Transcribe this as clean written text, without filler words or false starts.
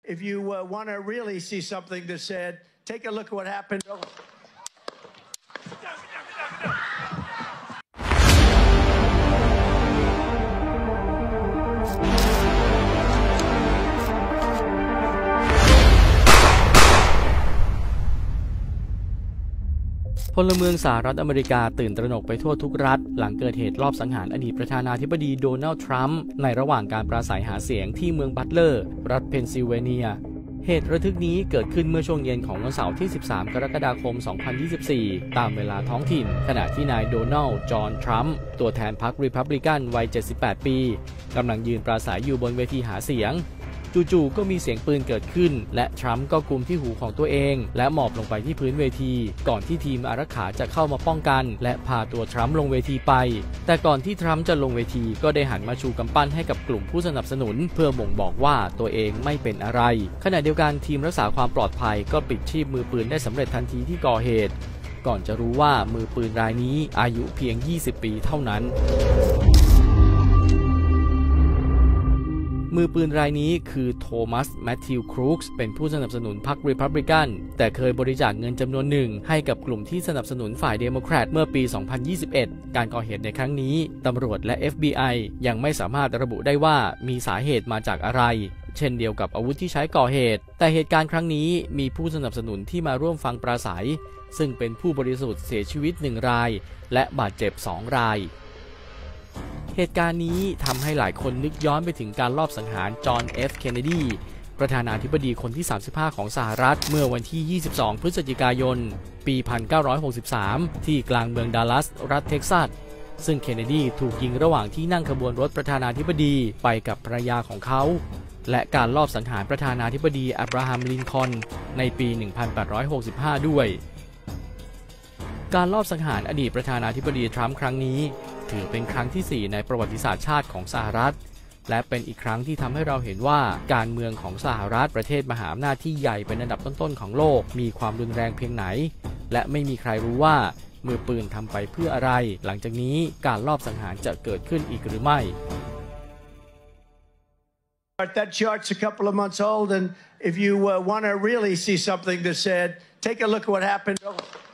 if you want to really see something that said, take a look at what happened. พลเมืองสหรัฐอเมริกาตื่นตระหนกไปทั่วทุกรัฐหลังเกิดเหตุลอบสังหารอดีตประธานาธิบดีโดนัลด์ทรัมป์ในระหว่างการปราศัยหาเสียงที่เมืองบัตเลอร์รัฐเพนซิลเวเนียเหตุระทึกนี้เกิดขึ้นเมื่อช่วงเย็นของวันเสาร์ที่ 13 กรกฎาคม 2024 ตามเวลาท้องถิ่นขณะที่นายโดนัลด์ จอห์น ทรัมป์ตัวแทนพรรครีพับลิกันวัย 78 ปีกำลังยืนปราศัยอยู่บนเวทีหาเสียงจู่ๆก็มีเสียงปืนเกิดขึ้นและทรัมป์ก็กุมที่หูของตัวเองและหมอบลงไปที่พื้นเวทีก่อนที่ทีมอารักขาจะเข้ามาป้องกันและพาตัวทรัมป์ลงเวทีไปแต่ก่อนที่ทรัมป์จะลงเวทีก็ได้หันมาชูกำปั้นให้กับกลุ่มผู้สนับสนุนเพื่อบ่งบอกว่าตัวเองไม่เป็นอะไรขณะเดียวกันทีมรักษาความปลอดภัยก็ปิดชีพมือปืนได้สำเร็จทันทีที่ก่อเหตุก่อนจะรู้ว่ามือปืนรายนี้อายุเพียง 20 ปีเท่านั้นมือปืนรายนี้คือโทมัส แมทธิว ครูกส์เป็นผู้สนับสนุนพรรครีพับลิกันแต่เคยบริจาคเงินจำนวนหนึ่งให้กับกลุ่มที่สนับสนุนฝ่ายเดโมแครตเมื่อปี 2021 การก่อเหตุในครั้งนี้ตำรวจและ FBI ยังไม่สามารถระบุได้ว่ามีสาเหตุมาจากอะไรเช่นเดียวกับอาวุธที่ใช้ก่อเหตุแต่เหตุการณ์ครั้งนี้มีผู้สนับสนุนที่มาร่วมฟังปราศัยซึ่งเป็นผู้บริสุทธิ์เสียชีวิต1รายและบาดเจ็บ2รายเหตุการณ์นี้ทำให้หลายคนนึกย้อนไปถึงการลอบสังหารจอห์น F. เคนเนดีประธานาธิบดีคนที่ 35 ของสหรัฐเมื่อวันที่ 22 พฤศจิกายน ปี 1963 ที่กลางเมืองดัลลัส รัฐเท็กซัสซึ่งเคนเนดีถูกยิงระหว่างที่นั่งขบวนรถประธานาธิบดีไปกับภรรยาของเขาและการลอบสังหารประธานาธิบดีอับราฮัม ลินคอล์นในปี 1865 ด้วยการลอบสังหารอดีตประธานาธิบดีทรัมป์ครั้งนี้ถือเป็นครั้งที่ 4 ในประวัติศาสตร์ชาติของสหรัฐและเป็นอีกครั้งที่ทำให้เราเห็นว่าการเมืองของสหรัฐประเทศมหาอำนาจที่ใหญ่เป็นอันดับต้นๆของโลกมีความรุนแรงเพียงไหนและไม่มีใครรู้ว่ามือปืนทำไปเพื่ออะไรหลังจากนี้การลอบสังหารจะเกิดขึ้นอีกหรือไม่ That chart's a couple of months old, and if you want to really see something that said, take a look at what happened.